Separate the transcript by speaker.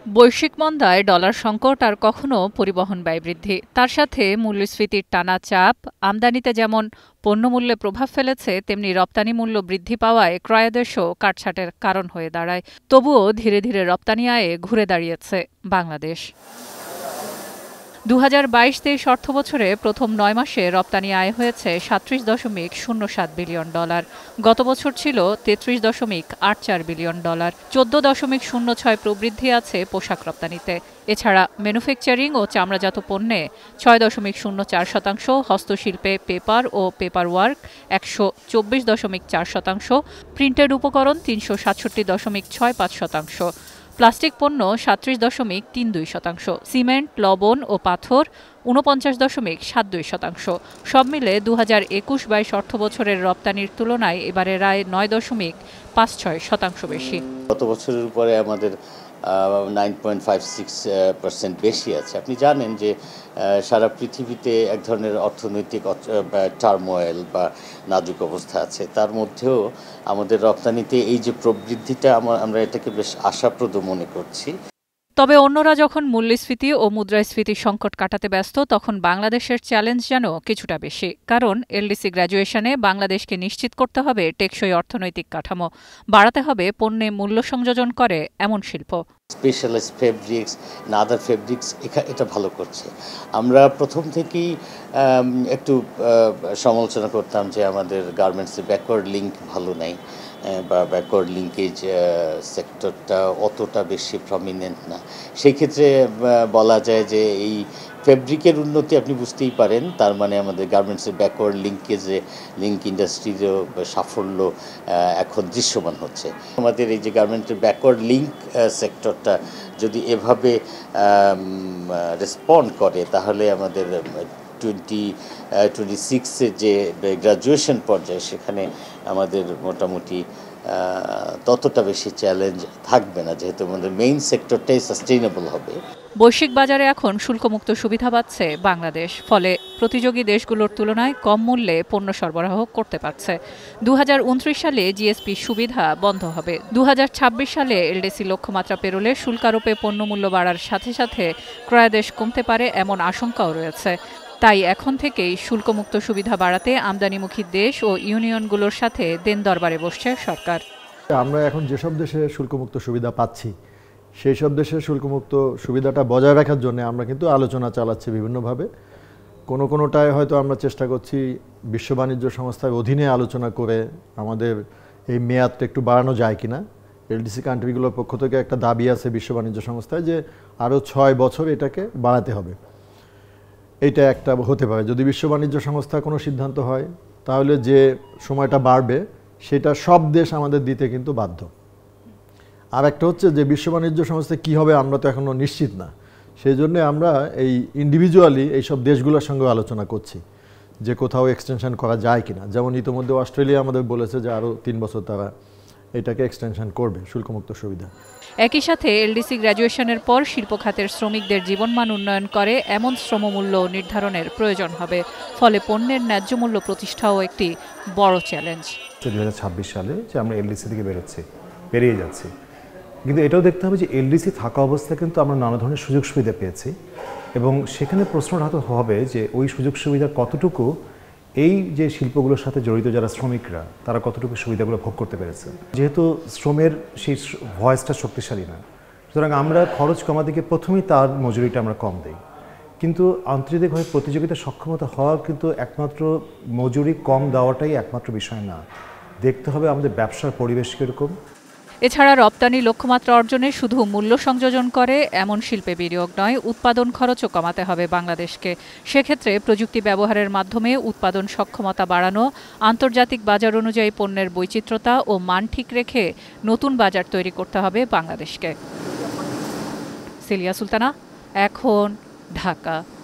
Speaker 1: বৈশ্বিক মন্দায় ডলার সংকট আর কখনো পরিবহন ব্যয় বৃদ্ধি, তার সাথে মূল্যস্ফীতির টানা চাপ আমদানিতে যেমন পণ্যমূল্যে প্রভাব ফেলেছে, তেমনি রপ্তানি মূল্য বৃদ্ধি পাওয়ায় ক্রয়াদেশও কাটছাঁটের কারণ হয়ে দাঁড়ায়। তবুও ধীরে ধীরে রপ্তানি আয়ে ঘুরে দাঁড়িয়েছে বাংলাদেশ। 2022-23 অর্থবছরে প্রথম 9 মাসে রপ্তানি আয় হয়েছে $37.07 বিলিয়ন। গত বছর ছিল $33.84 বিলিয়ন। 14.06 প্রবৃদ্ধি আছে পোশাক রপ্তানিতে। এছাড়া ম্যানুফ্যাকচারিং ও চামড়াজাত পণ্যে 6.04%, হস্তশিল্পে পেপার ও পেপার ওয়ার্ক 124.4%, প্রিন্টেড উপকরণ 367.65%, প্লাস্টিক পণ্য 37.32%, সিমেন্ট, লবণ ও পাথর 49.72%। সব মিলে 2021-22 অর্থবছরের রপ্তানির তুলনায় এবারের আয় 9.56% বেশি।
Speaker 2: গত বছরের উপরে আমাদের 9.56% বেশি আছে। আপনি জানেন যে সারা পৃথিবীতে এক ধরনের অর্থনৈতিক টার্মোয়েল বা নাজুক অবস্থা আছে, তার মধ্যেও আমাদের রপ্তানিতে এই যে প্রবৃদ্ধিটা আমরা এটাকে বেশ আশাপ্রদ মনে করছি।
Speaker 1: তবে অন্যরা যখন মূল্যস্ফীতি ও মুদ্রাস্ফীতির সংকট কাটাতে ব্যস্ত, তখন বাংলাদেশের চ্যালেঞ্জ যেন কিছুটা বেশি। কারণ এলডিসি গ্র্যাজুয়েশনে বাংলাদেশকে নিশ্চিত করতে হবে টেকসই অর্থনৈতিক কাঠামো, বাড়াতে হবে পণ্যে মূল্য সংযোজন করে এমন শিল্প।
Speaker 2: স্পেশালাইজড ফেব্রিক্স না আদার ফেব্রিক্স এটা ভালো করছে। আমরা প্রথম থেকেই একটু সমালোচনা করতাম যে আমাদের গার্মেন্টসের ব্যাকওয়ার্ড লিঙ্ক ভালো নেই বা ব্যাকওয়ার্ড লিঙ্কেজ সেক্টরটা অতটা বেশি প্রমিনেন্ট না। সেই ক্ষেত্রে বলা যায় যে এই ফেব্রিকের উন্নতি আপনি বুঝতেই পারেন, তার মানে আমাদের গার্মেন্টসের ব্যাকওয়ার্ড লিঙ্ক ইন্ডাস্ট্রিরও সাফল্য এখন দৃশ্যমান হচ্ছে। আমাদের এই যে গার্মেন্টের ব্যাকওয়ার্ড লিঙ্ক সেক্টরটা যদি এভাবে রেসপন্ড করে, তাহলে আমাদের 2026-এর যে গ্র্যাজুয়েশন পর্যায়ে সেখানে আমাদের মোটামুটি ততটা বেশি চ্যালেঞ্জ থাকবে না, যেহেতু আমাদের মেইন সেক্টরটাই সাস্টেইনেবল হবে।
Speaker 1: বৈশ্বিক বাজারে এখন শুল্কমুক্ত সুবিধা পাচ্ছে বাংলাদেশ, ফলে প্রতিযোগী দেশগুলোর তুলনায় কম মূল্যে পণ্য সরবরাহ করতে পারছে। 2029 সালে জিএসপি সুবিধা বন্ধ হবে। 2026 সালে এলডিসি লক্ষ্যমাত্রা পেরোলে শুল্কারোপে পণ্যমূল্য বাড়ার সাথে সাথে ক্রয়াদেশ কমতে পারে এমন আশঙ্কাও রয়েছে। তাই এখন থেকেই শুল্কমুক্ত সুবিধা বাড়াতে আমদানিমুখী দেশ ও ইউনিয়নগুলোর সাথে দেন দরবারে বসছে সরকার।
Speaker 3: আমরা এখন যেসব দেশে শুল্কমুক্ত সুবিধা পাচ্ছি, সেই সব দেশের শুল্কমুক্ত সুবিধাটা বজায় রাখার জন্য আমরা কিন্তু আলোচনা চালাচ্ছি বিভিন্নভাবে। কোনোটায় হয়তো আমরা চেষ্টা করছি বিশ্ব বাণিজ্য সংস্থার অধীনে আলোচনা করে আমাদের এই মেয়াদটা একটু বাড়ানো যায় কিনা। এলডিসি কান্ট্রিগুলোর পক্ষ থেকে একটা দাবি আছে বিশ্ব বাণিজ্য সংস্থায় যে আরও 6 বছর এটাকে বাড়াতে হবে। এইটা একটা হতে পারে। যদি বিশ্ব বাণিজ্য সংস্থা কোনো সিদ্ধান্ত হয়, তাহলে যে সময়টা বাড়বে সেটা সব দেশ আমাদের দিতে কিন্তু বাধ্য। আর একটা হচ্ছে যে বিশ্ব বাণিজ্য সংস্থা কী হবে আমরা তো এখনও নিশ্চিত না, সেই জন্যে আমরা এই ইন্ডিভিজুয়ালি এইসব দেশগুলোর সঙ্গে আলোচনা করছি যে কোথাও এক্সটেনশন করা যায় কিনা। যেমন ইতিমধ্যে অস্ট্রেলিয়া আমাদের বলেছে যে আরও 3 বছর তারা এটাকে এক্সটেনশন করবে শুল্কমুক্ত সুবিধা।
Speaker 1: একই সাথে এলডিসি গ্র্যাজুয়েশনের পর শিল্প খাতের শ্রমিকদের জীবনমান উন্নয়ন করে এমন শ্রমমূল্য নির্ধারণের প্রয়োজন হবে, ফলে পণ্যের ন্যায্য মূল্য প্রতিষ্ঠাও একটি বড় চ্যালেঞ্জ।
Speaker 4: 2026 সালে যে আমরা এলডিসি থেকে বেরিয়ে যাচ্ছি, কিন্তু এটাও দেখতে হবে যে এলডিসি থাকা অবস্থায় কিন্তু আমরা নানা ধরনের সুযোগ সুবিধা পেয়েছি, এবং সেখানে প্রশ্নটা হবে যে ওই সুযোগ সুবিধা কতটুকু এই যে শিল্পগুলোর সাথে জড়িত যারা শ্রমিকরা তারা কতটুকু সুবিধাগুলো ভোগ করতে পেরেছে। যেহেতু শ্রমের সেই ভয়েসটা শক্তিশালী না, সুতরাং আমরা খরচ কমাতে গিয়ে প্রথমেই তার মজুরিটা আমরা কম দিই, কিন্তু আন্তর্জাতিকভাবে প্রতিযোগিতার সক্ষমতা হওয়ার কিন্তু একমাত্র মজুরি কম দেওয়াটাই একমাত্র বিষয় না, দেখতে হবে আমাদের ব্যবসার পরিবেশ কীরকম।
Speaker 1: এছাড়া রপ্তানি লক্ষ্যমাত্রা অর্জনে শুধু মূল্য সংযোজন করে এমন শিল্পে বিনিয়োগ নয়, উৎপাদন খরচও কমাতে হবে বাংলাদেশকে। সেক্ষেত্রে প্রযুক্তি ব্যবহারের মাধ্যমে উৎপাদন সক্ষমতা বাড়ানো, আন্তর্জাতিক বাজার অনুযায়ী পণ্যের বৈচিত্র্যতা ও মান ঠিক রেখে নতুন বাজার তৈরি করতে হবে বাংলাদেশকে। সিলিয়া সুলতানা, এখন, ঢাকা।